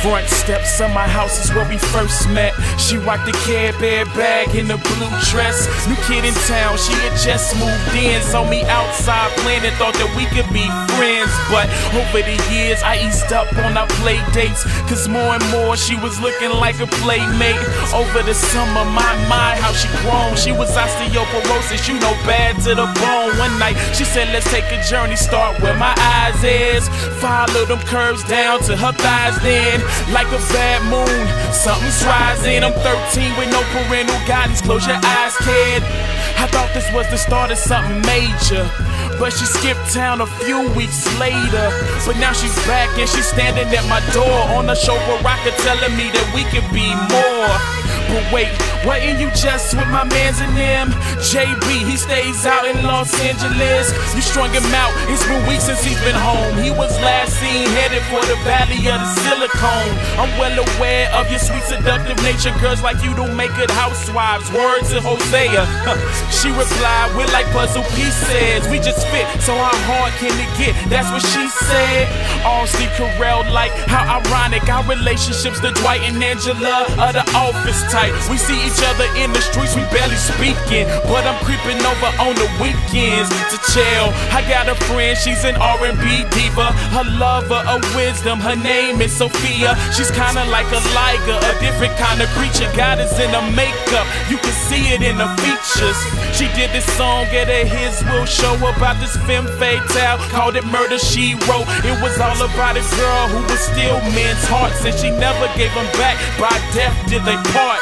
Front steps of my house is where we first met. She rocked the Care Bear bag in the blue dress. New kid in town, she had just moved in. Saw me outside playing and thought that we could be friends. But over the years, I eased up on our play dates, cause more and more she was looking like a playmate. Over the summer, my, how she grown. She was osteoporosis, you know, bad to the bone. One night, she said, let's take a journey, start where my eyes is. Follow them curves down to her thighs then. Like a bad moon, something's rising. I'm 13 with no parental guidance, close your eyes, kid. I thought this was the start of something major, but she skipped town a few weeks later. But now she's back and she's standing at my door on a chauffeur rocker telling me that we could be more. But wait, wasn't you just with my mans and them? JB, he stays out in Los Angeles. You strung him out, it's been weeks since he's been home. He was last seen headed for the valley of the silicone. I'm well aware of your sweet seductive nature. Girls like you don't make good housewives. Words to Hosea. She replied, we're like puzzle pieces, we just fit, so how hard can it get? That's what she said. All Steve Carell like, how ironic. Our relationships, the Dwight and Angela of the Office type. We see each other in the streets, we barely speaking, but I'm creeping over on the weekends to chill. I got a friend, she's an R&B diva, her lover of wisdom, her name is Sophia. She's kinda like a liger, a different kind of creature. God is in her makeup, you can see it in the features. She did this song at a His Will show about this femme fatale, called it Murder She Wrote. It was all about a girl who would steal men's hearts, and she never gave them back, by death did they part.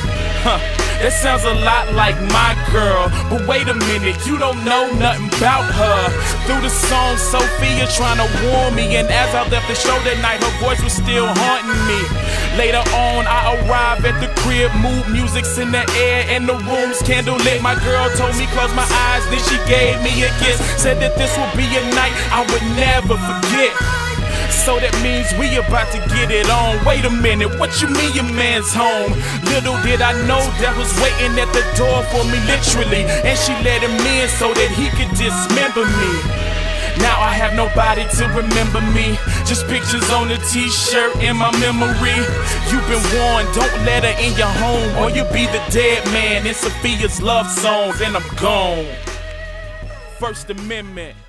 That sounds a lot like my girl, but wait a minute, you don't know nothing about her. Through the song, Sophia trying to warn me, and as I left the show that night, her voice was still haunting me. Later on, I arrived at the crib, mood music's in the air, and the room's candlelit. My girl told me close my eyes, then she gave me a kiss, said that this would be a night I would never forget. So that means we about to get it on. Wait a minute, what you mean your man's home? Little did I know that was waiting at the door for me literally, and she let him in so that he could dismember me. Now I have nobody to remember me, just pictures on a t-shirt in my memory. You've been warned, don't let her in your home, or you'll be the dead man in Sophia's love songs, and I'm gone. First Amendment.